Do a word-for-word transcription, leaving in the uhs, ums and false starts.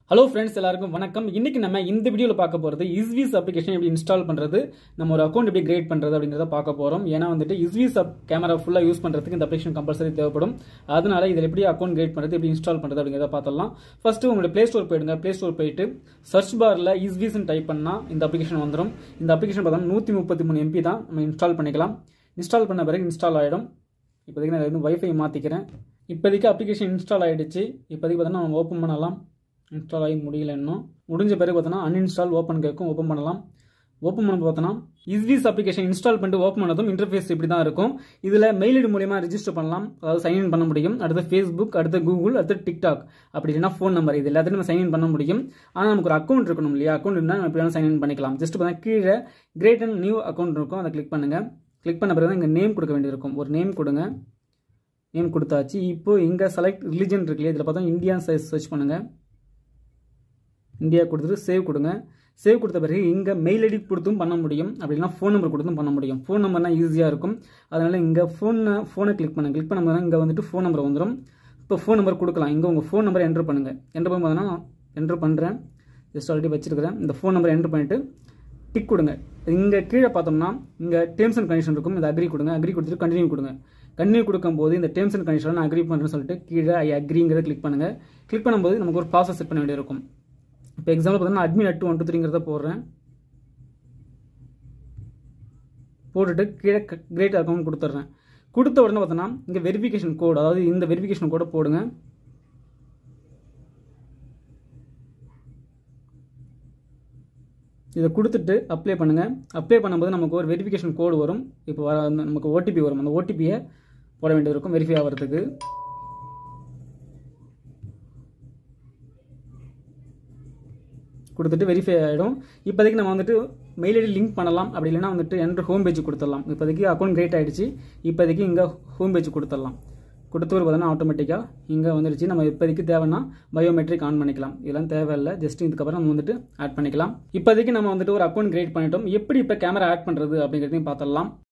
Hello friends, எல்லாருக்கும் வணக்கம். இன்னைக்கு நம்ம இந்த வீடியோல பார்க்க போறது Ezviz அப்ளிகேஷன் எப்படி இன்ஸ்டால் பண்றது, நம்ம ஒரு அக்கவுண்ட் எப்படி கிரியேட் பண்றது அப்படிங்கறத பார்க்க போறோம். ஏனா வந்துட்டு Ezviz கேமரா ஃபுல்லா யூஸ் பண்றதுக்கு இந்த அப்ளிகேஷன் கம்பல்சரி தேவைப்படும். அதனால இதில எப்படி அக்கவுண்ட் கிரியேட் பண்றது, எப்படி இன்ஸ்டால் பண்றது அப்படிங்கறத பார்த்தறலாம். ஃபர்ஸ்ட் உங்க Play Store போய்டுங்க. Play Store போய்ட்டு சர்ச் பார்ல Ezviz ன்னு டைப் பண்ணா இந்த அப்ளிகேஷன் வந்துரும். இந்த அப்ளிகேஷன் பார்த்தா நூற்று முப்பத்தி மூன்று எம் பி தான், நம்ம இன்ஸ்டால் பண்ணிக்கலாம். இன்ஸ்டால் பண்ண பிறகு இன்ஸ்டால் ஆயிடும். இப்போதைக்கு நான் வந்து வைஃபை மாத்திக்கிறேன். இப்போதைக்கு அப்ளிகேஷன் இன்ஸ்டால் ஆயிடுச்சு. இப்போதைக்கு பார்த்தா நம்ம ஓபன் பண்ணலாம். இன்ஸ்டால் ஆகி முடியல இன்னும். முடிஞ்ச பிறகு பார்த்தோன்னா அன்இன்ஸ்டால் ஓப்பன் கேட்கும், ஓப்பன் பண்ணலாம். ஓப்பன் பண்ண பார்த்தோன்னா Ezviz அப்ளிகேஷன் இன்ஸ்டால் பண்ணிட்டு ஓப்பன் பண்ணதும் இன்டர்ஃபேஸ் இப்படி தான் இருக்கும். இதில் மெயில் ஐடி மூலியமாக ரெஜிஸ்டர் பண்ணலாம், அதாவது சைன்இன் பண்ண முடியும். அடுத்து ஃபேஸ்புக், அடுத்து கூகுள், அடுத்து டிக்டாக், அப்படி இல்லைன்னா ஃபோன் நம்பர், இது எல்லாத்தையும் நம்ம சைன்இன் பண்ண முடியும். ஆனால் நமக்கு ஒரு அக்கௌண்ட் இருக்கணும் இல்லையா? அக்கௌண்ட் இருந்தால் நம்ம எப்படி சைன்இன் பண்ணிக்கலாம். ஜஸ்ட் பார்த்தா கீழே கிரியேட் அண்ட் நியூ அக்கௌண்ட் இருக்கும், அதை கிளிக் பண்ணுங்க. கிளிக் பண்ண பிறகு இங்கே நேம் கொடுக்க வேண்டியிருக்கும். ஒரு நேம் கொடுங்க. நேம் கொடுத்தாச்சு. இப்போ இங்கே செலக்ட் ரிலிஜன் இருக்கு இல்லையா? இதில் பார்த்தா இந்தியா சர்ச் பண்ணுங்க. இந்தியா கொடுத்துட்டு சேவ் கொடுங்க. சேவ் கொடுத்த பிறகு இங்கே மெயில் ஐடி கொடுத்தும் பண்ண முடியும், அப்படின்னா ஃபோன் நம்பர் கொடுத்தும் பண்ண முடியும். ஃபோன் நம்பர்னா ஈஸியாக இருக்கும். அதனால் இங்கே ஃபோனை ஃபோனை கிளிக் பண்ணுங்க. கிளிக் பண்ண இங்கே வந்துட்டு ஃபோன் நம்பர் வந்துடும். இப்போ ஃபோன் நம்பர் கொடுக்கலாம். இங்கே உங்கள் ஃபோன் நம்பர் என்ட்ரு பண்ணுங்கள். என்ட்ரு பண்ணி பார்த்தோன்னா என்ட்ரு பண்ணுறேன். ஜஸ்ட் ஆல்ரெடி வச்சிருக்கிறேன். இந்த ஃபோன் நம்பர் என்ட்ரு பண்ணிவிட்டு டிக் கொடுங்க. இங்கே கீழே பார்த்தோம்னா இங்கே டேர்ம்ஸ் அண்ட் கண்டிஷன் இருக்கும். இந்த அக்ரி கொடுங்க. அக்ரி கொடுத்துட்டு கண்டினியூ கொடுங்க. கண்டினியூ கொடுக்கும்போது இந்த டேர்ம்ஸ் அண்ட் கண்டிஷன் நான் அக்ரி பண்ணுறேன்னு சொல்லிட்டு கீழே ஐ அக்ரிங்கிறத கிளிக் பண்ணுங்கள். கிளிக் பண்ணும்போது நமக்கு ஒரு ப்ராசஸ் செட் பண்ண வேண்டியிருக்கும். இப்போ எக்ஸாம்பிள் பார்த்தீங்கன்னா அட்மின் அட் ஒன் டூ த்ரீங்கிறத போடுறேன். போட்டுட்டு கீழே கிரியேட் அக்கௌண்ட் கொடுத்துட்றேன். கொடுத்த உடனே பார்த்தோன்னா இங்கே வெரிஃபிகேஷன் கோட், அதாவது இந்த வெரிஃபிகேஷன் கோடை போடுங்க. இதை கொடுத்துட்டு அப்ளை பண்ணுங்கள். அப்ளை பண்ணும்போது நமக்கு ஒரு வெரிஃபிகேஷன் கோடு வரும். இப்போ வர நமக்கு ஓடிபி வரும். அந்த ஓடிபியை போட வேண்டியது இருக்கும் வெரிஃபை ஆகிறதுக்கு. கொடுத்துட்டு வெரிஃபை ஆகிடும். இப்போதைக்கு நம்ம வந்துட்டு மெயில் ஐடி லிங்க் பண்ணலாம், அப்படி இல்லைன்னா வந்துட்டு என்ட்ரு ஹோம் பேஜ் கொடுத்துடலாம். இப்போதைக்கு அக்கௌண்ட் கிரியேட் ஆகிடுச்சு. இப்போதைக்கு இங்கே ஹோம் பேஜ் கொடுத்துடலாம். கொடுத்து ஒரு பார்த்தோன்னா ஆட்டோமேட்டிக்காக இங்கே வந்துடுச்சு. நம்ம இப்போதைக்கு தேவைன்னா பயோமெட்ரிக் ஆன் பண்ணிக்கலாம். இதெல்லாம் தேவையில்லை. ஜஸ்ட் இதுக்கப்புறம் நம்ம வந்துட்டு ஆட் பண்ணிக்கலாம். இப்போதைக்கு நம்ம வந்துட்டு ஒரு அக்கௌண்ட் கிரியேட் பண்ணிட்டோம். எப்படி இப்போ கேமரா ஆட் பண்ணுறது அப்படிங்கிறதையும் பார்த்துடலாம்.